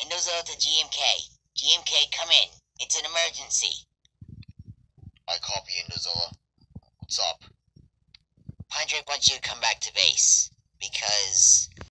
Indozo to GMK. GMK, come in. It's an emergency. I copy, Indozola. What's up? Pandrek wants you to come back to base. Because